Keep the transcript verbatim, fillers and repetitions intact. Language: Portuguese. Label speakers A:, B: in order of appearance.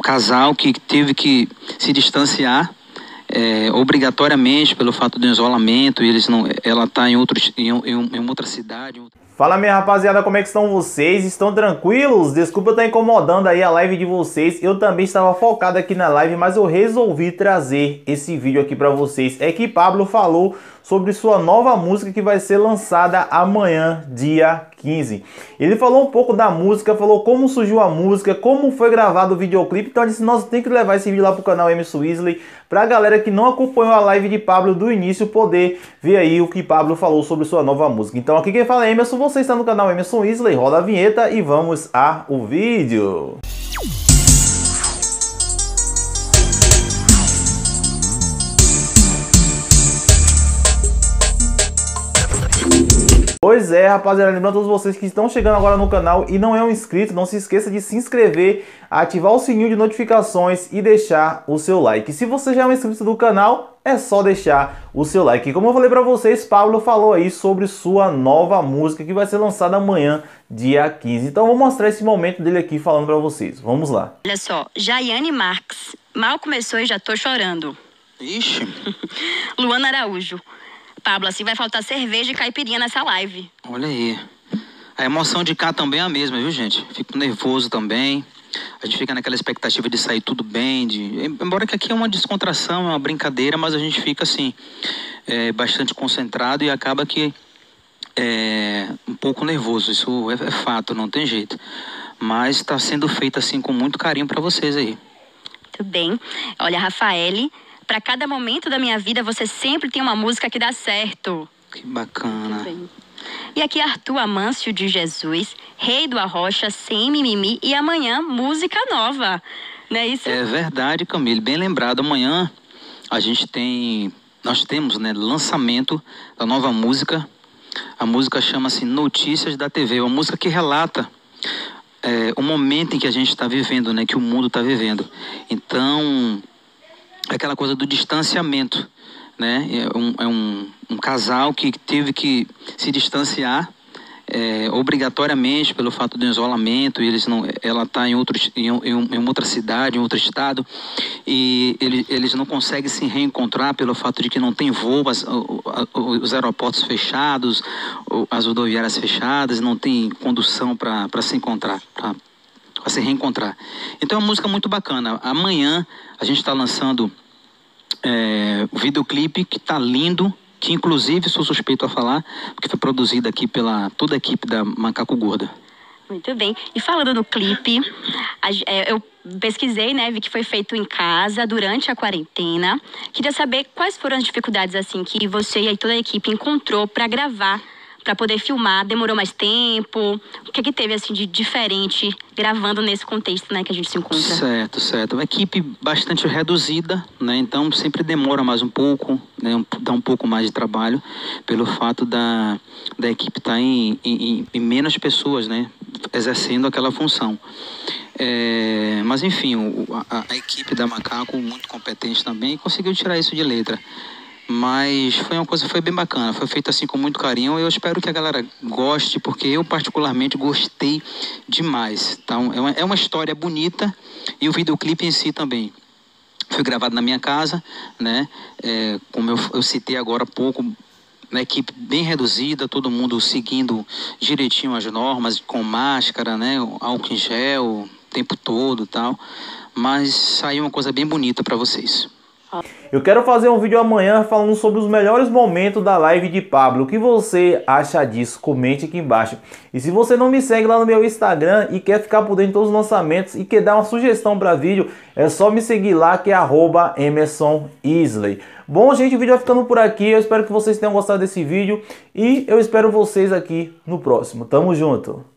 A: casal que teve que se distanciar é, obrigatoriamente pelo fato do isolamento, e eles não, ela está em, outros, em, em, em outra cidade.
B: Fala, minha rapaziada, como é que estão vocês? Estão tranquilos? Desculpa eu estar incomodando aí a live de vocês. Eu também estava focado aqui na live, mas eu resolvi trazer esse vídeo aqui para vocês. É que Pablo falou sobre sua nova música que vai ser lançada amanhã, dia quinze. Ele falou um pouco da música, falou como surgiu a música, como foi gravado o videoclipe. Então ele disse, nós tem que levar esse vídeo lá pro canal Emerson Isley, pra galera que não acompanhou a live de Pablo do início poder ver aí o que Pablo falou sobre sua nova música. Então aqui quem fala é Emerson, você está no canal Emerson Isley, roda a vinheta e vamos ao vídeo. Pois é, rapaziada, lembrando a todos vocês que estão chegando agora no canal e não é um inscrito, não se esqueça de se inscrever, ativar o sininho de notificações e deixar o seu like. Se você já é um inscrito do canal, é só deixar o seu like. Como eu falei pra vocês, Pablo falou aí sobre sua nova música que vai ser lançada amanhã, dia quinze. Então eu vou mostrar esse momento dele aqui falando pra vocês. Vamos lá.
C: Olha só, Jaiane Marques, mal começou e já tô chorando.
A: Ixi.
C: Luana Araújo. Pablo, assim vai faltar cerveja e caipirinha nessa live.
A: Olha aí. A emoção de cá também é a mesma, viu, gente? Fico nervoso também. A gente fica naquela expectativa de sair tudo bem. De... Embora que aqui é uma descontração, é uma brincadeira, mas a gente fica, assim, é, bastante concentrado e acaba que é um pouco nervoso. Isso é, é fato, não tem jeito. Mas está sendo feito, assim, com muito carinho para vocês aí.
C: Muito bem. Olha, Rafaele... Para cada momento da minha vida, você sempre tem uma música que dá certo.
A: Que bacana.
C: E aqui Arthur Amâncio de Jesus, Rei do Arrocha, Sem Mimimi e amanhã música nova. Não é isso?
A: É verdade, Camille. Bem lembrado. Amanhã a gente tem, nós temos, né, lançamento da nova música. A música chama-se Notícias da T V. Uma música que relata é, o momento em que a gente está vivendo, né, que o mundo está vivendo. Então... aquela coisa do distanciamento, né? É um, é um, um casal que teve que se distanciar é, obrigatoriamente pelo fato do isolamento, e eles não, ela está em, outros, em, em, em outra cidade, em outro estado, e ele, eles não conseguem se reencontrar pelo fato de que não tem voo, as, os aeroportos fechados, as rodoviárias fechadas, não tem condução para se encontrar, para para se reencontrar. Então é uma música muito bacana. Amanhã a gente está lançando é, o videoclipe que está lindo, que inclusive sou suspeito a falar, porque foi produzido aqui pela toda a equipe da Macaco Gorda.
C: Muito bem. E falando do clipe, a, é, eu pesquisei, né, vi que foi feito em casa durante a quarentena. Queria saber quais foram as dificuldades assim que você e toda a equipe encontrou para gravar, para poder filmar. Demorou mais tempo? O que que teve assim de diferente gravando nesse contexto, né, que a gente se encontra?
A: Certo, certo. Uma equipe bastante reduzida, né? Então sempre demora mais um pouco, né? Dá um pouco mais de trabalho pelo fato da, da equipe estar em, em, em menos pessoas, né, exercendo aquela função. É, mas enfim, o, a, a equipe da Macaco, muito competente também, conseguiu tirar isso de letra. Mas foi uma coisa, foi bem bacana, foi feito assim com muito carinho. Eu espero que a galera goste, porque eu particularmente gostei demais. Então é uma, é uma história bonita, e o videoclipe em si também foi gravado na minha casa, né? É, como eu, eu citei agora há pouco, na equipe bem reduzida, todo mundo seguindo direitinho as normas, com máscara, né? Álcool em gel o tempo todo e tal. Mas saiu uma coisa bem bonita para vocês.
B: Eu quero fazer um vídeo amanhã falando sobre os melhores momentos da live de Pablo. O que você acha disso? Comente aqui embaixo. E se você não me segue lá no meu Instagram e quer ficar por dentro de todos os lançamentos e quer dar uma sugestão para vídeo, é só me seguir lá, que é arroba Emerson Isley. Bom, gente, o vídeo vai ficando por aqui. Eu espero que vocês tenham gostado desse vídeo e eu espero vocês aqui no próximo. Tamo junto!